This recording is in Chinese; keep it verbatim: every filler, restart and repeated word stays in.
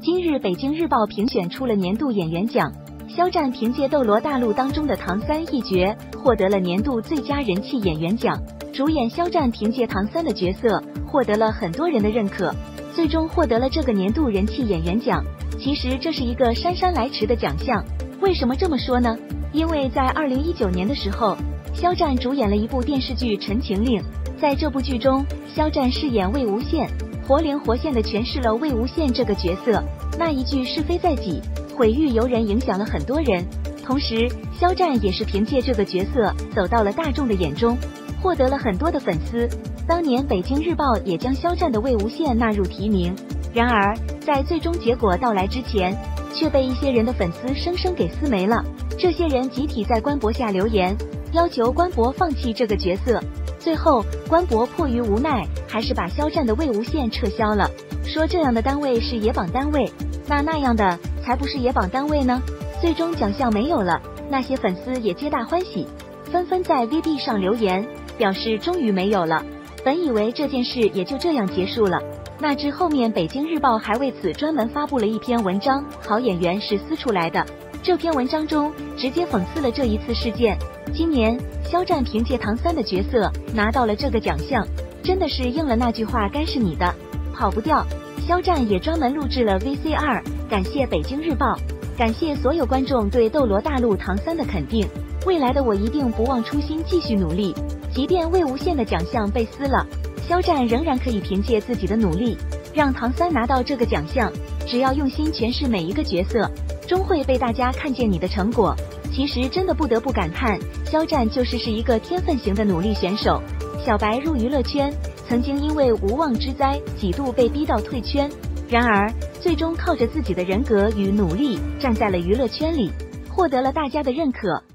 今日北京日报评选出了年度演员奖，肖战凭借《斗罗大陆》当中的唐三一角获得了年度最佳人气演员奖。主演肖战凭借唐三的角色获得了很多人的认可，最终获得了这个年度人气演员奖。其实这是一个姗姗来迟的奖项，为什么这么说呢？因为在二零一九年的时候，肖战主演了一部电视剧《陈情令》，在这部剧中，肖战饰演魏无羡，活灵活现地诠释了魏无羡这个角色。那一句是非在己，毁誉由人，影响了很多人。同时，肖战也是凭借这个角色走到了大众的眼中，获得了很多的粉丝。当年北京日报也将肖战的魏无羡纳入提名，然而在最终结果到来之前，却被一些人的粉丝生生给撕没了。这些人集体在官博下留言，要求官博放弃这个角色。最后，官博迫于无奈，还是把肖战的魏无羡撤销了，说这样的单位是野榜单位，那那样的才不是野榜单位呢。最终奖项没有了，那些粉丝也皆大欢喜，纷纷在 V B 上留言，表示终于没有了。本以为这件事也就这样结束了，那之后面北京日报还为此专门发布了一篇文章，好演员是撕出来的。这篇文章中直接讽刺了这一次事件。今年肖战凭借唐三的角色拿到了这个奖项，真的是应了那句话，该是你的，跑不掉。肖战也专门录制了 V C R， 感谢北京日报，感谢所有观众对《斗罗大陆》唐三的肯定，未来的我一定不忘初心，继续努力。即便魏无羡的奖项被撕了，肖战仍然可以凭借自己的努力，让唐三拿到这个奖项。只要用心诠释每一个角色，终会被大家看见你的成果。其实真的不得不感叹，肖战就是是一个天分型的努力选手。小白入娱乐圈，曾经因为无妄之灾几度被逼到退圈，然而最终靠着自己的人格与努力站在了娱乐圈里，获得了大家的认可。